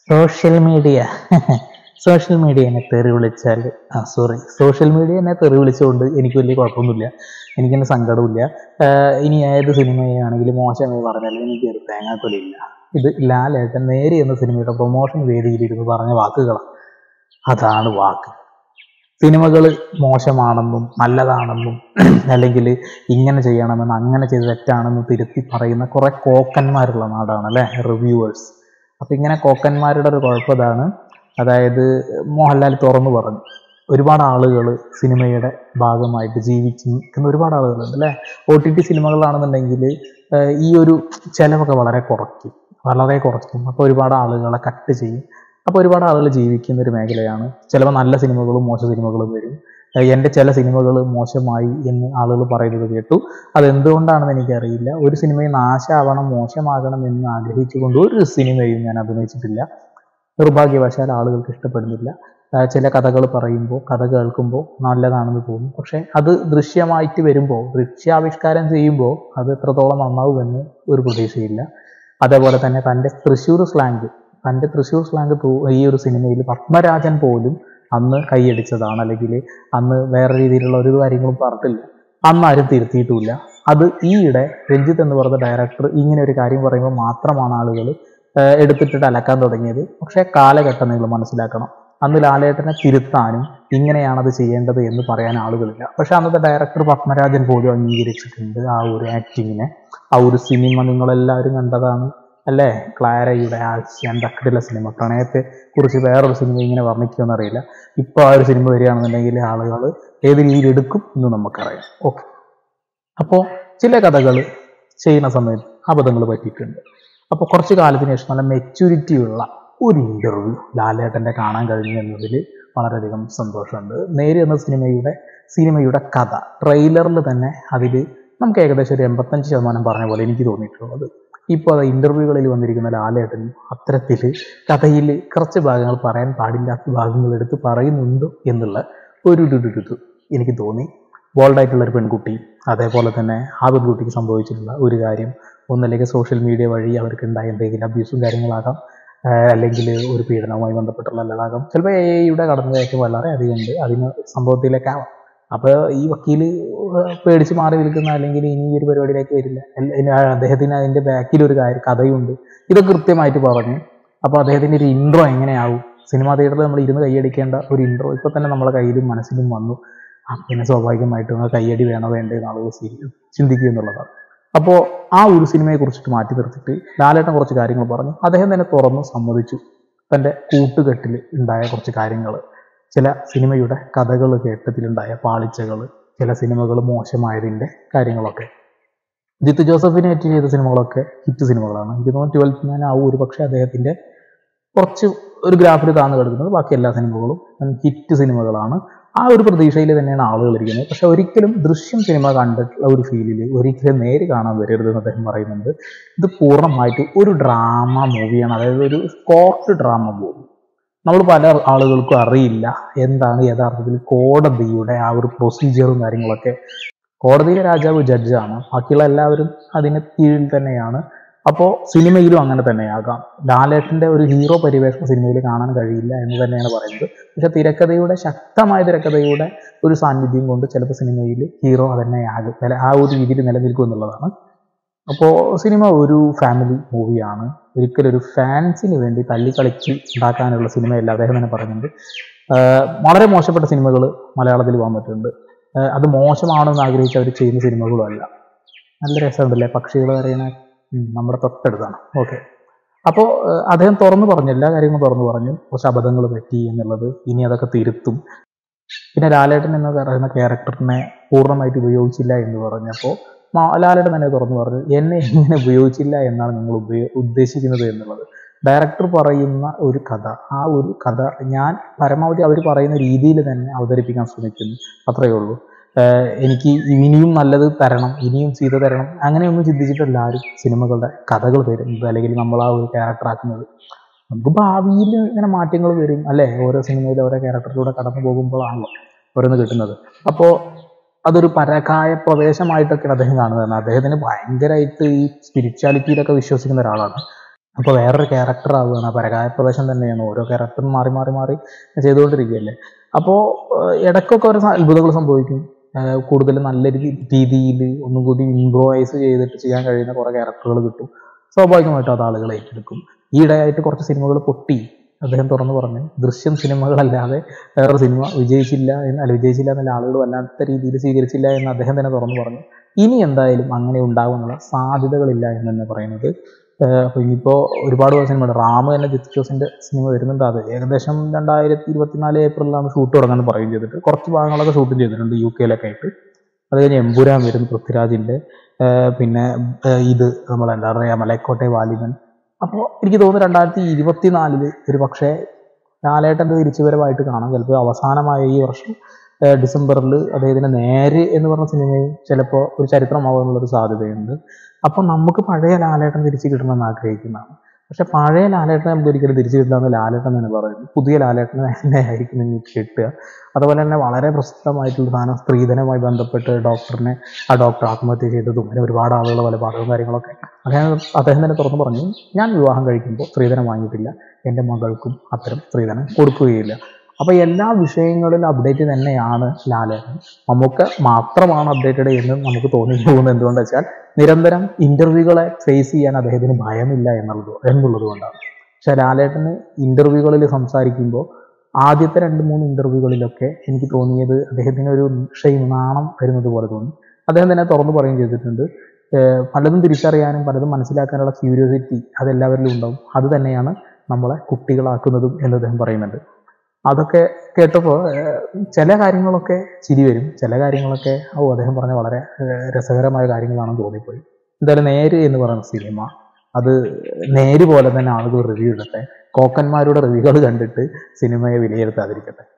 Social media social media എന്നെ തെറി വിളിച്ചാൽ സോഷ്യൽ മീഡിയ എന്നെ തെറി വിളിച്ചുകൊണ്ട് എനിക്ക് വലിയ കുഴപ്പമൊന്നുമില്ല. എനിക്കെന്നെ സങ്കടമില്ല. ഇനി ഏത് സിനിമയാണെങ്കിലും മോശമെന്ന് പറഞ്ഞാൽ എനിക്കൊരു തേങ്ങാക്കൊലിയില്ല. ഇത് ലാലേട്ടൻ നേരെ എന്ന സിനിമയുടെ പ്രൊമോഷൻ വേദിയിലിരുന്ന് പറഞ്ഞ വാക്കുകളാണ്. അതാണ് വാക്ക്. സിനിമകൾ മോശമാണെന്നും നല്ലതാണെന്നും അല്ലെങ്കിൽ ഇങ്ങനെ ചെയ്യണമെന്നും അങ്ങനെ ചെയ്ത് തെറ്റാണെന്നും തിരുത്തി പറയുന്ന കുറെ കോക്കന്മാരുള്ള നാടാണ് അല്ലേ റിവ്യൂവേഴ്സ്. അപ്പം ഇങ്ങനെ കോക്കന്മാരുടെ ഒരു കുഴപ്പം ഇതാണ്. അതായത് മോഹൻലാൽ തുറന്നു പറഞ്ഞു, ഒരുപാട് ആളുകൾ സിനിമയുടെ ഭാഗമായിട്ട് ജീവിക്കുന്ന ഒരുപാട് ആളുകളുണ്ട് അല്ലേ. OTT സിനിമകളാണെന്നുണ്ടെങ്കിൽ ഈ ഒരു ചിലവൊക്കെ വളരെ കുറയ്ക്കും. അപ്പോൾ ഒരുപാട് ആളുകളെ കട്ട് ചെയ്യും. അപ്പോൾ ഒരുപാട് ആളുകൾ ജീവിക്കുന്ന ഒരു മേഖലയാണ്. ചിലപ്പോൾ നല്ല സിനിമകളും മോശം സിനിമകളും വരും. എൻ്റെ ചില സിനിമകൾ മോശമായി എന്ന് ആളുകൾ പറയുന്നത് കേട്ടു. അതെന്തുകൊണ്ടാണെന്ന് എനിക്കറിയില്ല. ഒരു സിനിമയും നാശമാവണം, മോശമാകണം എന്ന് ആഗ്രഹിച്ചുകൊണ്ട് ഒരു സിനിമയും ഞാൻ അഭിനയിച്ചിട്ടില്ല. നിർഭാഗ്യവശാൽ ആളുകൾക്ക് ഇഷ്ടപ്പെടുന്നില്ല. ചില കഥകൾ പറയുമ്പോൾ, കഥ കേൾക്കുമ്പോൾ നല്ലതാണെന്ന് തോന്നും. പക്ഷേ അത് ദൃശ്യമായിട്ട് വരുമ്പോൾ, ദൃശ്യാവിഷ്കാരം ചെയ്യുമ്പോൾ അത് എത്രത്തോളം നന്നാവുമെന്ന് ഒരു പ്രതീക്ഷയില്ല. അതേപോലെ തന്നെ തൻ്റെ തൃശ്ശൂർ സ്ലാങ് ഈ ഒരു സിനിമയിൽ പത്മരാജൻ പോലും അന്ന് കൈയടിച്ചതാണ്. അല്ലെങ്കിൽ അന്ന് വേറെ രീതിയിലുള്ള ഒരു കാര്യങ്ങളും പറഞ്ഞിട്ടില്ല. അന്ന് ആരും തിരുത്തിയിട്ടുമില്ല. അത് ഈയിടെ രഞ്ജിത്ത് എന്ന് പറയുന്ന ഡയറക്ടർ ഇങ്ങനെ ഒരു കാര്യം പറയുമ്പോൾ മാത്രമാണ് ആളുകൾ എടുത്തിട്ട് അലക്കാൻ തുടങ്ങിയത്. പക്ഷേ കാലഘട്ടം നിങ്ങൾ മനസ്സിലാക്കണം, അന്ന് ലാലേട്ടനെ തിരുത്താനും ഇങ്ങനെയാണത് ചെയ്യേണ്ടത് എന്ന് പറയാൻ ആളുകളില്ല. പക്ഷെ അന്നത്തെ ഡയറക്ടർ പത്മരാജൻ പോലും അംഗീകരിച്ചിട്ടുണ്ട് ആ ഒരു ആക്ടിങ്ങിനെ. ആ ഒരു സിനിമ നിങ്ങളെല്ലാവരും കണ്ടതാണ് അല്ലേ, ക്ലാരയുടെ തക്കടിയുള്ള സിനിമ. പ്രണയത്തെ കുറിച്ച് വേറൊരു സിനിമ ഇങ്ങനെ വർണ്ണിക്കുമെന്ന് അറിയില്ല. ഇപ്പോൾ ആ ഒരു സിനിമ വരികയാണെന്നുണ്ടെങ്കിൽ ആളുകൾ ഏത് രീതിയിൽ എടുക്കും എന്ന് നമുക്കറിയാം. ഓക്കെ, അപ്പോൾ ചില കഥകൾ ചെയ്യുന്ന സമയത്ത് അബദ്ധങ്ങൾ പറ്റിയിട്ടുണ്ട്. അപ്പോൾ കുറച്ച് കാലത്തിന് ശേഷം നല്ല മെച്യൂരിറ്റി ഉള്ള ഒരു ഇൻ്റർവ്യൂ ലാലേട്ടൻ്റെ കാണാൻ കഴിഞ്ഞു എന്നതിൽ വളരെയധികം സന്തോഷമുണ്ട്. നേര് എന്ന സിനിമയുടെ കഥ ട്രെയിലറിൽ തന്നെ അതിൽ നമുക്ക് ഏകദേശം ഒരു 85% പറഞ്ഞ പോലെ എനിക്ക് തോന്നിയിട്ടുള്ളത്. ഇപ്പോൾ അത് ഇൻ്റർവ്യൂകളിൽ വന്നിരിക്കുന്ന ലാലേട്ടൻ അത്തരത്തിൽ കഥയിൽ കുറച്ച് ഭാഗങ്ങൾ പറയാൻ പാടില്ലാത്ത ഭാഗങ്ങൾ എടുത്ത് പറയുന്നുണ്ടോ എന്നുള്ള ഒരു എനിക്ക് തോന്നി. ബോൾഡായിട്ടുള്ളൊരു പെൺകുട്ടി, അതേപോലെ തന്നെ ആ പെൺകുട്ടിക്ക് സംഭവിച്ചിട്ടുള്ള ഒരു കാര്യം, ഒന്നല്ലെങ്കിൽ സോഷ്യൽ മീഡിയ വഴി അവർക്ക് ഉണ്ടായ എന്തെങ്കിലും അബ്യൂസും കാര്യങ്ങളാകാം, അല്ലെങ്കിൽ ഒരു പീഡനവുമായി ബന്ധപ്പെട്ടുള്ള നല്ലതാകാം, ചിലപ്പോൾ AI കടന്നുകയറ്റം വളരെ അധികം ഉണ്ട്, അതിന് സംഭവത്തിലേക്കാവാം. അപ്പോൾ ഈ വക്കീൽ പേടിച്ച് മാറി നിൽക്കുന്ന, അല്ലെങ്കിൽ ഇനി ഈ ഒരു പരിപാടിയിലേക്ക് വരില്ല, അദ്ദേഹത്തിന് അതിൻ്റെ ബാക്കിൽ ഒരു കഥയുണ്ട്, ഇതൊക്കെ കൃത്യമായിട്ട് പറഞ്ഞു. അപ്പോൾ അദ്ദേഹത്തിൻ്റെ ഒരു ഇൻട്രോ എങ്ങനെയാവും, സിനിമാ തിയേറ്ററിൽ നമ്മൾ ഇരുന്ന് കൈയടിക്കേണ്ട ഒരു ഇൻട്രോ ഇപ്പോൾ തന്നെ നമ്മളെ കയ്യിലും മനസ്സിലും വന്നു. പിന്നെ സ്വാഭാവികമായിട്ടും കയ്യടി വേണോ വേണ്ടേ എന്ന് ആളുകൾ ചിന്തിക്കുക എന്നുള്ളതാണ്. അപ്പോൾ ആ ഒരു സിനിമയെ കുറിച്ചിട്ട് മാറ്റി നിർത്തിയിട്ട് ലാലേട്ടൻ കുറച്ച് കാര്യങ്ങൾ പറഞ്ഞു. അദ്ദേഹം തന്നെ തുറന്നു സമ്മതിച്ചു തൻ്റെ കൂട്ടുകെട്ടിൽ ഉണ്ടായ കുറച്ച് കാര്യങ്ങൾ, ചില സിനിമയുടെ കഥകൾ കേട്ടതിലുണ്ടായ പാളിച്ചകൾ, ചില സിനിമകൾ മോശമായതിൻ്റെ കാര്യങ്ങളൊക്കെ. ജിത്തു ജോസഫിനെ ഏറ്റ് ചെയ്ത സിനിമകളൊക്കെ ഹിറ്റ് സിനിമകളാണ്. എനിക്ക് തോന്നുന്നു 12th Man ആ ഒരു പക്ഷേ അദ്ദേഹത്തിൻ്റെ കുറച്ച് ഒരു ഗ്രാഫിൽ താഴ്ന്നു കിടക്കുന്നത്. ബാക്കി എല്ലാ സിനിമകളും ഹിറ്റ് സിനിമകളാണ്. ആ ഒരു പ്രതീക്ഷയിൽ തന്നെയാണ് ആളുകൾ ഇരിക്കുന്നത്. പക്ഷെ ഒരിക്കലും ദൃശ്യം സിനിമ കണ്ടിട്ടുള്ള ഒരു ഫീലിൽ ഒരിക്കലും നേര് കാണാൻ വരരുതെന്ന് അദ്ദേഹം പറയുന്നുണ്ട്. ഇത് പൂർണ്ണമായിട്ട് ഒരു ഡ്രാമ മൂവിയാണ്, അതായത് ഒരു കോർട്ട് ഡ്രാമ മൂവി. നമ്മൾ പല ആളുകൾക്കും അറിയില്ല എന്താണ് യഥാർത്ഥത്തിൽ കോടതിയുടെ ആ ഒരു പ്രൊസീജിയറും കാര്യങ്ങളൊക്കെ. കോടതിയിലെ രാജാവ് ജഡ്ജാണ്, ബാക്കിയുള്ള എല്ലാവരും അതിന് കീഴിൽ തന്നെയാണ്. അപ്പോൾ സിനിമയിലും അങ്ങനെ തന്നെയാകാം. ലാലേട്ടൻ്റെ ഒരു ഹീറോ പരിവേഷണം സിനിമയിൽ കാണാൻ കഴിയില്ല എന്ന് തന്നെയാണ് പറയുന്നത്. പക്ഷെ ശക്തമായ തിരക്കഥയുടെ ഒരു സാന്നിധ്യം കൊണ്ട് ചിലപ്പോൾ സിനിമയിൽ ഹീറോ തന്നെയാകും, ആ ഒരു രീതിയിൽ നിലനിൽക്കും എന്നുള്ളതാണ്. അപ്പോൾ സിനിമ ഒരു ഫാമിലി മൂവിയാണ്, ഒരിക്കലും ഒരു ഫാൻസിന് വേണ്ടി തല്ലിക്കളിച്ച് ഉണ്ടാക്കാനുള്ള സിനിമയല്ല, അദ്ദേഹം തന്നെ പറയുന്നുണ്ട്. വളരെ മോശപ്പെട്ട സിനിമകൾ മലയാളത്തിൽ വന്നിട്ടുണ്ട്. അത് മോശമാണെന്ന് ആഗ്രഹിച്ച് അവർ ചെയ്യുന്ന സിനിമകളും അല്ല. നല്ല രസമുണ്ടല്ലേ, പക്ഷികൾ പറയുന്ന നമ്മുടെ തൊട്ടടുത്താണ്. ഓക്കെ, അപ്പോൾ അദ്ദേഹം തുറന്നു പറഞ്ഞു, എല്ലാ കാര്യങ്ങളും തുറന്നു പറഞ്ഞു. കുറച്ച് അബദ്ധങ്ങൾ പറ്റി എന്നുള്ളത് ഇനി അതൊക്കെ തിരുത്തും. പിന്നെ ലാലേട്ടൻ എന്ന് പറയുന്ന ക്യാരക്ടറിനെ പൂർണ്ണമായിട്ട് ഉപയോഗിച്ചില്ല എന്ന് പറഞ്ഞപ്പോൾ ലാലേട്ടൻ തന്നെ തുറന്നു പറഞ്ഞു, എന്നെ എങ്ങനെ ഉപയോഗിച്ചില്ല എന്നാണ് നിങ്ങൾ ഉദ്ദേശിക്കുന്നത് എന്നുള്ളത്. ഡയറക്ടർ പറയുന്ന ഒരു കഥ, ആ ഒരു കഥ ഞാൻ പരമാവധി അവർ പറയുന്ന രീതിയിൽ തന്നെ അവതരിപ്പിക്കാൻ ശ്രമിക്കുന്നു, അത്രയേ ഉള്ളൂ. എനിക്ക് ഇനിയും നല്ലത് തരണം, ഇനിയും ചെയ്ത് തരണം, അങ്ങനെയൊന്നും ചിന്തിച്ചിട്ടല്ല ആരും സിനിമകളുടെ കഥകൾ തരുന്നത്, അല്ലെങ്കിൽ നമ്മൾ ആ ഒരു ക്യാരക്ടറാക്കുന്നത്. നമുക്ക് ഭാവിയിൽ ഇങ്ങനെ മാറ്റങ്ങൾ വരും അല്ലേ, ഓരോ സിനിമയിൽ ഓരോ ക്യാരക്ടറിലൂടെ കടന്നു പോകുമ്പോഴാണല്ലോ ഓരോന്ന് കിട്ടുന്നത്. അപ്പോൾ അതൊരു പരകായ പ്രദേശമായിട്ടൊക്കെയാണ് അദ്ദേഹം കാണുന്നത്. അദ്ദേഹത്തിന് ഭയങ്കരമായിട്ട് ഈ സ്പിരിച്വാലിറ്റിയിലൊക്കെ വിശ്വസിക്കുന്ന ഒരാളാണ്. അപ്പോൾ വേറൊരു ക്യാരക്ടർ ആവുകയാണ്. പരകായ പ്രവേശം തന്നെയാണ്, ഓരോ ക്യാരക്ടറും മാറി മാറി മാറി ചെയ്തുകൊണ്ടിരിക്കുകയല്ലേ. അപ്പോൾ ഇടയ്ക്കൊക്കെ ഒരു അത്ഭുതങ്ങൾ സംഭവിക്കും. കൂടുതൽ നല്ല രീതിയിൽ ഒന്നും കൂടി ഇംപ്രൂവൈസ് ചെയ്തിട്ട് ചെയ്യാൻ കഴിയുന്ന കുറേ ക്യാരക്ടറുകൾ കിട്ടും. സ്വാഭാവികമായിട്ടും അത് ആളുകൾ ഏറ്റെടുക്കും. ഈയിടെയായിട്ട് കുറച്ച് സിനിമകൾ പൊട്ടി അദ്ദേഹം തുറന്നു പറഞ്ഞു. ദൃശ്യം സിനിമകളല്ലാതെ വേറൊരു സിനിമ വിജയിച്ചില്ല എന്നല്ല, ആളുകൾ വല്ലാത്ത രീതിയിൽ സ്വീകരിച്ചില്ല എന്ന് അദ്ദേഹം തന്നെ തുറന്നു പറഞ്ഞു. ഇനി എന്തായാലും അങ്ങനെ ഉണ്ടാകാനുള്ള സാധ്യതകളില്ല എന്ന് തന്നെ പറയുന്നത്. അപ്പോൾ ഇനിയിപ്പോൾ ഒരുപാട് സിനിമയുണ്ട്. റാം തന്നെ ജിത്തു ജോസിൻ്റെ സിനിമ വരുന്നുണ്ട്. അത് ഏകദേശം 2024 ഏപ്രിലാണ് ഷൂട്ട് തുടങ്ങാൻ പറയുകയും ചെയ്തിട്ട് കുറച്ച് ഭാഗങ്ങളൊക്കെ ഷൂട്ടും ചെയ്തിട്ടുണ്ട് UK ആയിട്ട്. അത് കഴിഞ്ഞ് എമ്പുരാൻ വരും പൃഥ്വിരാജിൻ്റെ. പിന്നെ ഇത് നമ്മളെന്താ പറയുക, മലൈക്കോട്ടെ വാലിബൻ. അപ്പോൾ എനിക്ക് തോന്നുന്നു 2024 ഒരു പക്ഷേ ലാലേട്ടൻ്റെ തിരിച്ചുവരവായിട്ട് കാണാം. ചിലപ്പോൾ അവസാനമായ ഈ വർഷം ഡിസംബറിൽ അദ്ദേഹത്തിൻ്റെ നേര് എന്ന് പറഞ്ഞ സിനിമയും ചിലപ്പോൾ ഒരു ചരിത്രമാകാനുള്ളൊരു സാധ്യതയുണ്ട്. അപ്പോൾ നമുക്ക് പഴയ ലാലേട്ടൻ തിരിച്ച് കിട്ടണമെന്ന് ആഗ്രഹിക്കുന്നതാണ്. പക്ഷെ പഴയ ലാലേട്ടനെ നമുക്ക് ഒരിക്കലും തിരിച്ചു കിട്ടില്ലെന്ന് ലാലേട്ടൻ തന്നെ പറയുന്നു. പുതിയ ലാലേട്ടനെ തന്നെ ആയിരിക്കും നിങ്ങൾക്ക് കിട്ടുക. അതുപോലെ തന്നെ വളരെ പ്രസിദ്ധമായിട്ടുള്ള സാധനം, സ്ത്രീധനവുമായി ബന്ധപ്പെട്ട് ആ ഡോക്ടർ ആത്മഹത്യ ചെയ്തതും അങ്ങനെ ഒരുപാട് ആളുകൾ കൊലപാതകവും കാര്യങ്ങളൊക്കെ അദ്ദേഹം തന്നെ തുറന്നു പറഞ്ഞു. ഞാൻ വിവാഹം കഴിക്കുമ്പോൾ സ്ത്രീധനം വാങ്ങിയിട്ടില്ല, എൻ്റെ മകൾക്കും അത്തരം സ്ത്രീധനം കൊടുക്കുകയില്ല. അപ്പോൾ എല്ലാ വിഷയങ്ങളിലും അപ്ഡേറ്റ് തന്നെയാണ് ലാലേട്ടൻ. നമുക്ക് മാത്രമാണ് അപ്ഡേറ്റഡ് എന്ന് നമുക്ക് തോന്നിപ്പോകുന്നത് എന്തുകൊണ്ടെന്ന് വെച്ചാൽ നിരന്തരം ഇന്റർവ്യൂകളെ ഫേസ് ചെയ്യാൻ അദ്ദേഹത്തിന് ഭയമില്ല എന്നുള്ളത് കൊണ്ടാണ്. പക്ഷെ ലാലേട്ടന് ഇന്റർവ്യൂകളിൽ സംസാരിക്കുമ്പോൾ ആദ്യത്തെ 2-3 ഇന്റർവ്യൂകളിലൊക്കെ എനിക്ക് തോന്നിയത് അദ്ദേഹത്തിന് ഒരു നാണം വരുന്നത് പോലെ തോന്നി. അദ്ദേഹം തന്നെ തുറന്നു പറയുകയും ചെയ്തിട്ടുണ്ട്. പലതും തിരിച്ചറിയാനും പലതും മനസ്സിലാക്കാനുള്ള ക്യൂരിയോസിറ്റി അതെല്ലാവരിലും ഉണ്ടാവും. അത് തന്നെയാണ് നമ്മളെ കുട്ടികളാക്കുന്നതും എന്ന് അദ്ദേഹം പറയുന്നുണ്ട്. അതൊക്കെ കേട്ടപ്പോൾ ചില കാര്യങ്ങളൊക്കെ ചിരി വരും, ചില കാര്യങ്ങളൊക്കെ അദ്ദേഹം പറഞ്ഞ വളരെ രസകരമായ കാര്യങ്ങളാണെന്ന് തോന്നിപ്പോയി. എന്തായാലും നേര് എന്ന് പറയുന്ന സിനിമ അത് നേര് പോലെ തന്നെ ആളുകൾ റിവ്യൂ ഇടട്ടെ. കോക്കന്മാരുടെ റിവ്യൂകൾ കണ്ടിട്ട് സിനിമയെ വിലയിരുത്താതിരിക്കട്ടെ.